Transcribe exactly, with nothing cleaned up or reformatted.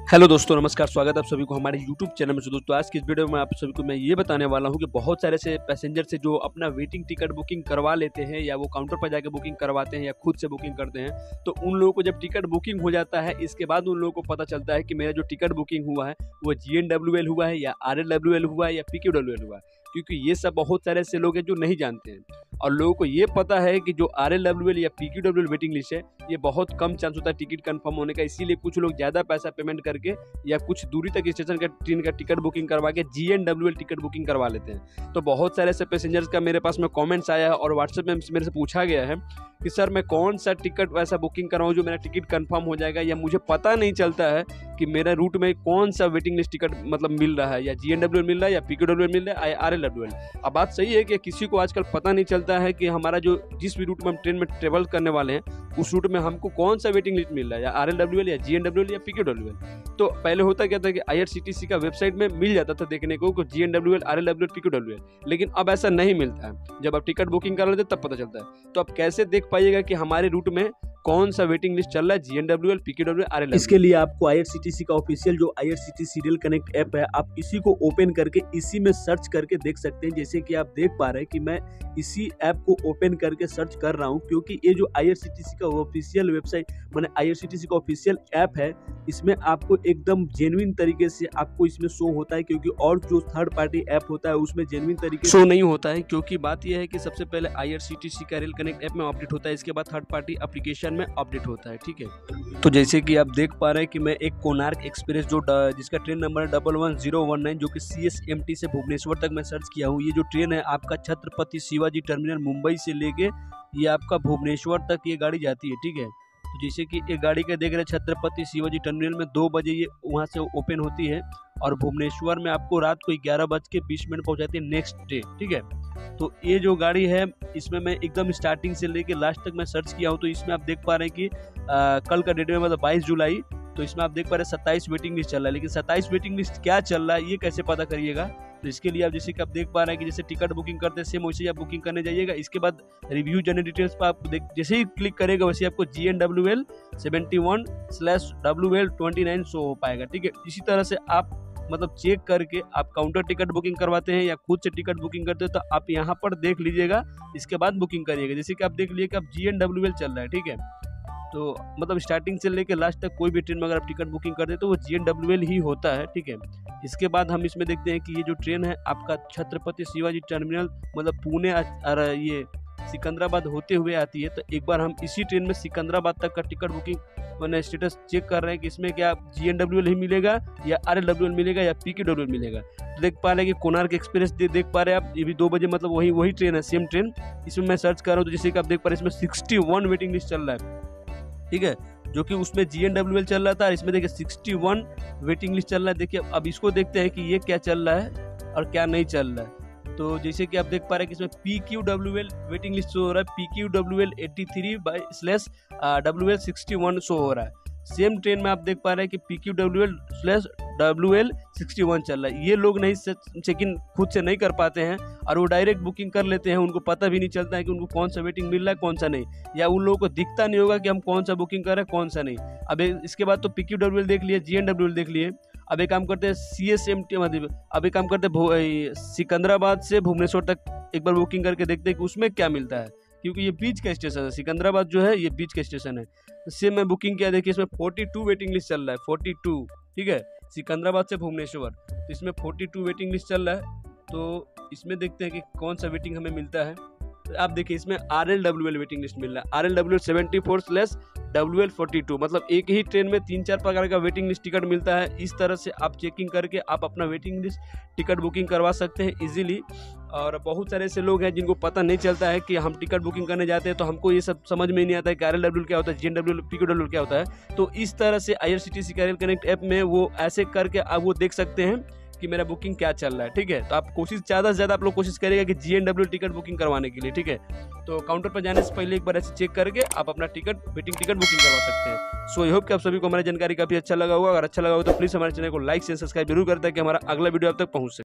Hello दोस्तों, नमस्कार। स्वागत है आप सभी को हमारे यूट्यूब चैनल में। दोस्तों आज की इस वीडियो में आप सभी को मैं ये बताने वाला हूँ कि बहुत सारे से पैसेंजर से जो अपना वेटिंग टिकट बुकिंग करवा लेते हैं या वो काउंटर पर जाकर बुकिंग करवाते हैं या खुद से बुकिंग करते हैं, तो उन लोगों को जब टिकट बुकिंग हो जाता है इसके बाद उन लोगों को पता चलता है कि मेरा जो टिकट बुकिंग हुआ है वो जी एन डब्ल्यू एल हुआ है या आर एल डब्ल्यू एल हुआ है या पी क्यू डब्ल्यू एल हुआ है। क्योंकि ये सब बहुत सारे ऐसे लोग हैं जो नहीं जानते हैं और लोगों को ये पता है कि जो आर एल डब्ल्यू एल या P Q W L waiting list है ये बहुत कम चांस होता है टिकट कंफर्म होने का। इसीलिए कुछ लोग ज़्यादा पैसा पेमेंट करके या कुछ दूरी तक स्टेशन का ट्रेन का टिकट बुकिंग करवा के G N W L ticket booking करवा लेते हैं। तो बहुत सारे ऐसे पैसेंजर्स का मेरे पास में कमेंट्स आया है और व्हाट्सएप में मेरे से पूछा गया है कि सर मैं कौन सा टिकट वैसा बुकिंग कराऊँ जो मेरा टिकट कंफर्म हो जाएगा, या मुझे पता नहीं चलता है कि मेरा रूट में कौन सा वेटिंग लिस्ट टिकट मतलब मिल रहा है, या जी एन डब्ल्यू एल मिल रहा है या पी क्यू डब्ल्यू एल मिल रहा है या आर एल डब्ल्यू एल। अब बात सही है कि किसी को आजकल पता नहीं चलता है कि हमारा जो जिस भी रूट में हम ट्रेन में ट्रेवल करने वाले हैं उस रूट में हमको कौन सा वेटिंग लिस्ट मिल रहा है, या आर एल डब्ल्यू एल या जी एन डब्ल्यू एल या पी क्यू डब्ल्यू एल। तो पहले होता क्या था कि आई आर सी टी सी का वेबसाइट में मिल जाता था देखने को G N W L, R L W L, P Q W L, लेकिन अब ऐसा नहीं मिलता है। जब आप टिकट बुकिंग कर लेते तब पता चलता है। तो आप कैसे देख पाइएगा कि हमारे रूट में कौन सा वेटिंग लिस्ट चल रहा है, G N W L, P Q W L, R L W L. इसके लिए आपको आई आर सी टी सी का ऑफिशियल जो I R C T C rail connect app है, आप इसी को ओपन करके इसी में सर्च करके देख सकते हैं। जैसे कि आप देख पा रहे हैं कि मैं इसी ऐप को ओपन करके सर्च कर रहा हूं, क्योंकि ये जो I R C T C का ऑफिशियल वेबसाइट माने आई आर सी टी सी का ऑफिशियल ऐप है, इसमें आपको एकदम जेन्युइन तरीके से आपको इसमें शो होता है। क्योंकि और जो थर्ड पार्टी ऐप होता है उसमें जेन्युइन तरीके शो नहीं होता है। क्योंकि बात यह है कि सबसे पहले आई आर सी टी सी का रेल कनेक्ट ऐप में अपडेट होता है, इसके बाद थर्ड पार्टी एप्लीकेशन में अपडेट होता है। ठीक है, तो जैसे कि आप देख पा रहे हैं कि मैं एक कोणार्क एक्सप्रेस जो जिसका ट्रेन नंबर है double one zero one nine जो कि सी एस एम टी से भुवनेश्वर तक मैं सर्च किया हूँ। ये जो ट्रेन है आपका छत्रपति शिवाजी टर्मिनल मुंबई से लेके ये आपका भुवनेश्वर तक ये गाड़ी जाती है। ठीक है, तो जैसे कि एक गाड़ी का देख रहे हैं छत्रपति शिवाजी टर्मिनल में दो बजे ये वहाँ से ओपन होती है और भुवनेश्वर में आपको रात को ग्यारह बज के बीस मिनट पहुँचाती है नेक्स्ट डे। ठीक है, तो ये जो गाड़ी है इसमें मैं एकदम स्टार्टिंग से लेके लास्ट तक मैं सर्च किया हूँ। तो इसमें आप देख पा रहे हैं कि आ, कल का डेट में मतलब बाईस जुलाई, तो इसमें आप देख पा रहे हैं सत्ताईस वेटिंग लिस्ट चल रहा है। लेकिन सत्ताईस वेटिंग लिस्ट क्या चल रहा है ये कैसे पता करिएगा? तो इसके लिए आप जैसे कि आप देख पा रहे हैं कि जैसे टिकट बुकिंग करते हैं सेम वैसे ही आप बुकिंग करने जाइएगा। इसके बाद रिव्यू जर्नी डिटेल्स पर आप देख जैसे ही क्लिक करेगा वैसे आपको G N W L seventy one slash W L twenty nine show हो पाएगा। ठीक है, इसी तरह से आप मतलब चेक करके आप काउंटर टिकट बुकिंग करवाते हैं या खुद से टिकट बुकिंग करते हैं तो आप यहाँ पर देख लीजिएगा, इसके बाद बुकिंग करिएगा। जैसे कि आप देख लीजिए कि आप जी एन डब्ल्यू एल चल रहा है। ठीक है, तो मतलब स्टार्टिंग से लेके लास्ट तक कोई भी ट्रेन में अगर आप टिकट बुकिंग करते हैं तो वो जी एन डब्ल्यू एल ही होता है। ठीक है, इसके बाद हम इसमें देखते हैं कि ये जो ट्रेन है आपका छत्रपति शिवाजी टर्मिनल मतलब पुणे और ये सिकंदराबाद होते हुए आती है। तो एक बार हम इसी ट्रेन में सिकंदराबाद तक का टिकट बुकिंग मैंने स्टेटस चेक कर रहे हैं कि इसमें क्या जी एन डब्ल्यू एल ही मिलेगा या आर एल डब्ल्यू एल मिलेगा या पी क्यू डब्ल्यू एल मिलेगा। तो देख पा रहे हैं कि कोणार्क एक्सप्रेस दे, देख पा रहे हैं आप, ये भी दो बजे मतलब वही वही ट्रेन है, सेम ट्रेन। इसमें मैं सर्च कर रहा हूँ तो जैसे कि आप देख पा रहे हैं इसमें सिक्सटी वन वेटिंग लिस्ट चल रहा है। ठीक है, जो कि उसमें जी एन डब्ल्यू एल चल रहा था, इसमें देखिए सिक्सटी वन वेटिंग लिस्ट चल रहा है। देखिए अब इसको देखते हैं कि ये क्या चल रहा है और क्या नहीं चल रहा है। तो जैसे कि आप देख पा रहे हैं कि इसमें P Q W L waiting list show हो रहा है, P Q W L eighty three by slash W L sixty one show हो रहा है। सेम ट्रेन में आप देख पा रहे हैं कि P Q W L slash W L sixty one चल रहा है। ये लोग नहीं चेक इन खुद से नहीं कर पाते हैं और वो डायरेक्ट बुकिंग कर लेते हैं, उनको पता भी नहीं चलता है कि उनको कौन सा वेटिंग मिल रहा है कौन सा नहीं, या उन लोगों को दिखता नहीं होगा कि हम कौन सा बुकिंग कर रहे हैं कौन सा नहीं। अब इसके बाद तो पी क्यू डब्ल्यू एल देख लिए, जी एन डब्ल्यू एल देख लिए। अब एक काम करते हैं सी एस एम टी मतलब अब एक काम करते हैं सिकंदराबाद से भुवनेश्वर तक एक बार बुकिंग करके देखते हैं कि उसमें क्या मिलता है, क्योंकि ये बीच का स्टेशन है। सिकंदराबाद जो है ये बीच का स्टेशन है। इससे मैं बुकिंग किया, देखिए इसमें फोर्टी टू वेटिंग लिस्ट चल रहा है, फोर्टी टू। ठीक है, सिकंदराबाद से भुवनेश्वर तो इसमें फोर्टी टू वेटिंग लिस्ट चल रहा है। तो इसमें देखते हैं कि कौन सा वेटिंग हमें मिलता है। तो आप देखिए इसमें R L W L waiting list मिल रहा है, R L W L seventy four slash W L forty two, मतलब एक ही ट्रेन में तीन चार प्रकार का वेटिंग लिस्ट टिकट मिलता है। इस तरह से आप चेकिंग करके आप अपना वेटिंग लिस्ट टिकट बुकिंग करवा सकते हैं इजीली। और बहुत सारे ऐसे लोग हैं जिनको पता नहीं चलता है कि हम टिकट बुकिंग करने जाते हैं तो हमको ये सब समझ में नहीं आता है कि आर एल डब्ल्यू एल क्या होता है, G N W L, P Q W L क्या होता है। तो इस तरह से आई आर सी टी सी का रेल कनेक्ट ऐप में वो ऐसे करके आप वो देख सकते हैं कि मेरा बुकिंग क्या चल रहा है। ठीक है, तो आप कोशिश ज़्यादा से ज़्यादा आप लोग कोशिश करिएगा कि G N W L ticket booking करवाने के लिए। ठीक है, तो काउंटर पर जाने से पहले एक बार ऐसे चेक करके आप अपना टिकट वेटिंग टिकट बुकिंग करवा सकते हैं। सो आई होप कि आप सभी को हमारी जानकारी काफ़ी अच्छा लगा होगा। अगर अच्छा लगा हो तो प्लीज़ हमारे चैनल को लाइक शेयर सब्सक्राइब जरूर करता है कि हमारा अगला वीडियो आप तक पहुँच सके।